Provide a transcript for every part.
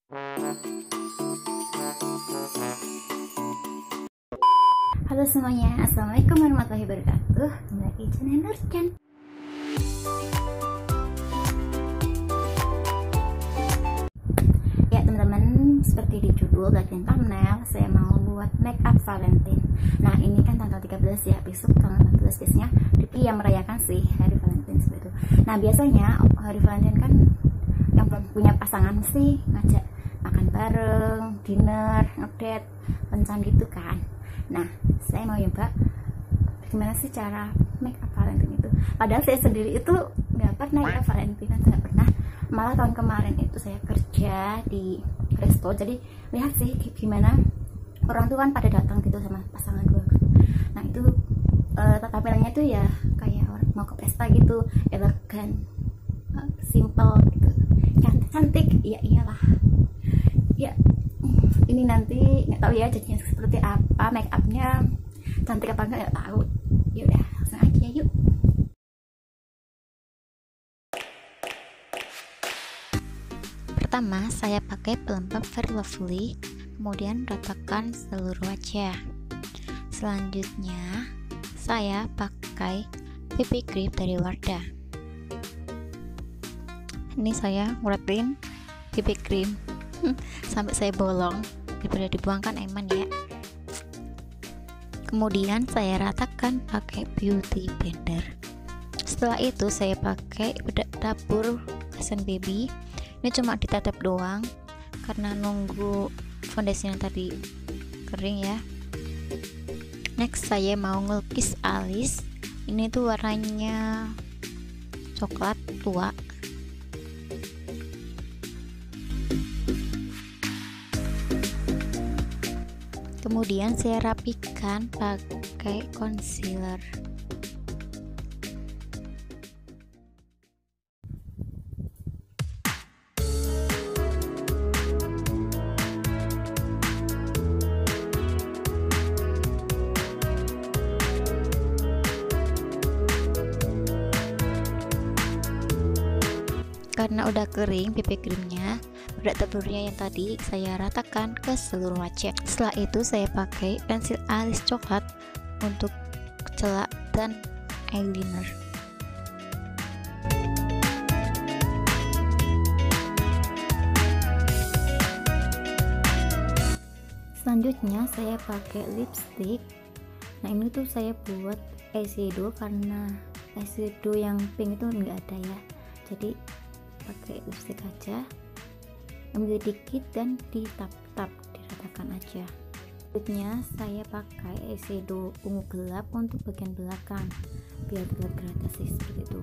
Halo semuanya, assalamualaikum warahmatullahi wabarakatuh. Kembali di channel Nurcan. Ya teman-teman, seperti di judul dan thumbnail, saya mau buat make up Valentine. Nah ini kan tanggal 13 ya, besok tanggal 14 biasanya Dipi yang merayakan sih hari Valentine seperti itu. Nah biasanya hari Valentine kan yang punya pasangan mesti ngajak makan bareng, dinner, ngedate, kencan gitu kan. Nah, saya mau coba gimana sih cara make up Valentine itu. Padahal saya sendiri itu nggak pernah ya Valentine, tidak pernah. Malah tahun kemarin itu saya kerja di resto, jadi lihat sih gimana orang tuh kan pada datang gitu sama pasangan gue. Nah itu tampilannya tuh ya kayak orang mau ke pesta gitu, elegan, simple gitu, cantik, ya iyalah. Ya ini nanti nggak tahu ya jadinya seperti apa, make upnya cantik apa enggak tahu. Ya udah langsung aja yuk. Pertama saya pakai pelembab Very Lovely, kemudian ratakan seluruh wajah. Selanjutnya saya pakai BB cream dari Wardah. Ini saya ngurapin BB cream sampai saya bolong, daripada dibuang kan eman ya. Kemudian saya ratakan pakai beauty blender. Setelah itu saya pakai bedak dapur Lotion Baby. Ini cuma ditatap doang karena nunggu foundation yang tadi kering ya. Next saya mau ngelukis alis. Ini tuh warnanya coklat tua. Kemudian saya rapikan pakai concealer. Karena udah kering BB creamnya, bedak taburnya yang tadi saya ratakan ke seluruh wajah. Setelah itu saya pakai pensil alis coklat untuk celak dan eyeliner. Selanjutnya saya pakai lipstick. Nah ini tuh saya buat eyeshadow karena eyeshadow yang pink itu enggak ada ya, jadi pakai lipstick aja, ambil dikit dan ditap-tap, diratakan aja. Selanjutnya saya pakai eyeshadow ungu gelap untuk bagian belakang biar gelap gradasi seperti itu.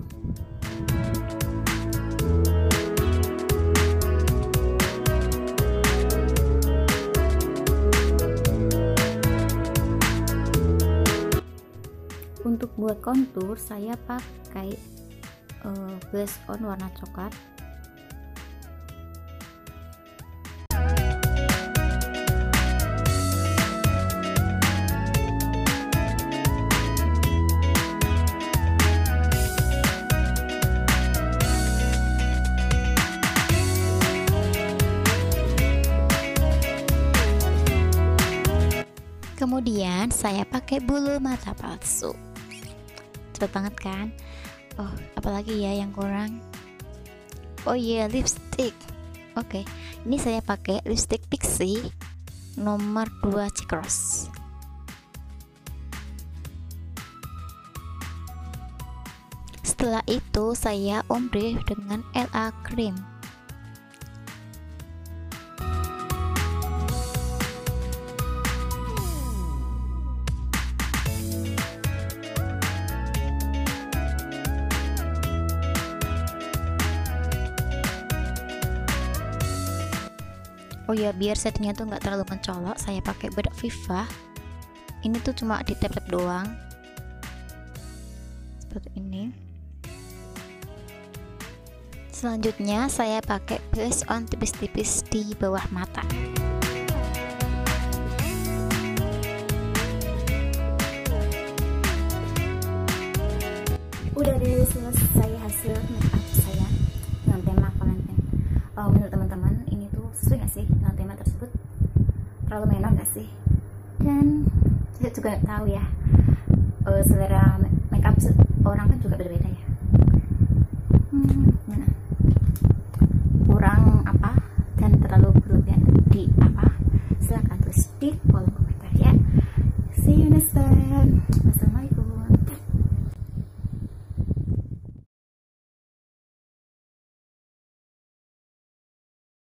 Untuk buat kontur saya pakai blush on warna coklat. Kemudian saya pakai bulu mata palsu. Cepet banget kan? Oh, apalagi ya yang kurang? Oh iya, lipstick. Oke, ini saya pakai lipstick Pixi nomor 2 Cicross. Setelah itu saya ombre dengan LA cream. Oh ya, biar settingnya tuh nggak terlalu mencolok, saya pakai bedak Viva. Ini tuh cuma di tap-tap doang, seperti ini. Selanjutnya saya pakai blush on tipis-tipis di bawah mata. Udah deh, selesai hasil make up saya dengan tema Valentine. Menurut teman-teman ini tuh sesuai nggak sih dengan tema tersebut, terlalu menor nggak sih? Dan saya juga nggak tahu ya, selera makeup orang kan juga berbeda ya. Gimana? Kurang apa dan terlalu berlebihan di apa? Silahkan tulis di kolom komentar ya. See you next time.